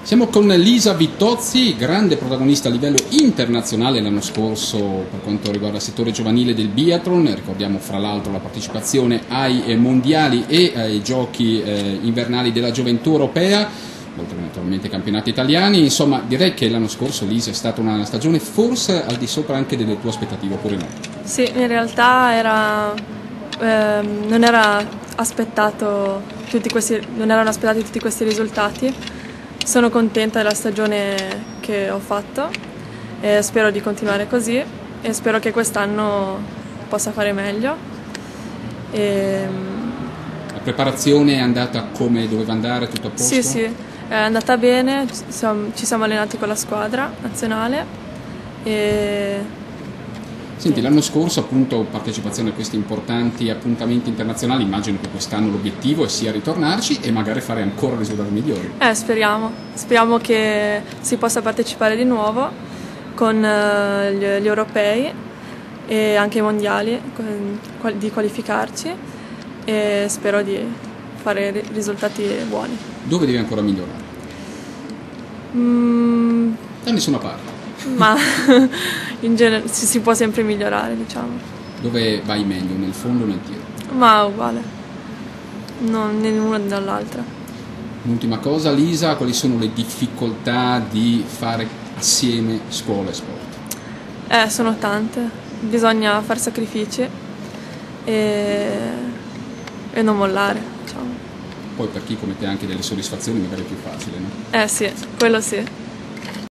Siamo con Lisa Vittozzi, grande protagonista a livello internazionale l'anno scorso per quanto riguarda il settore giovanile del biathlon. Ricordiamo fra l'altro la partecipazione ai mondiali e ai giochi invernali della gioventù europea, oltre naturalmente ai campionati italiani. Insomma, direi che l'anno scorso, Lisa, è stata una stagione forse al di sopra anche delle tue aspettative, oppure no? Sì, in realtà non erano aspettati tutti questi risultati. Sono contenta della stagione che ho fatto e spero di continuare così e spero che quest'anno possa fare meglio. La preparazione è andata come doveva andare, tutto a posto? Sì, è andata bene, ci siamo allenati con la squadra nazionale e... Senti, l'anno scorso appunto partecipazione a questi importanti appuntamenti internazionali, immagino che quest'anno l'obiettivo sia ritornarci e magari fare ancora risultati migliori. Speriamo che si possa partecipare di nuovo con gli europei e anche i mondiali, di qualificarci e spero di fare risultati buoni. Dove devi ancora migliorare? Da nessuna parte. Ma in genere si può sempre migliorare, diciamo. Dove vai meglio, nel fondo o nel tiro? Ma uguale, non né l'una né dall'altra. L'ultima cosa, Lisa, quali sono le difficoltà di fare assieme scuola e sport? Sono tante, bisogna fare sacrifici e non mollare, diciamo. Poi per chi come te ha anche delle soddisfazioni magari è più facile, no? Sì, quello sì.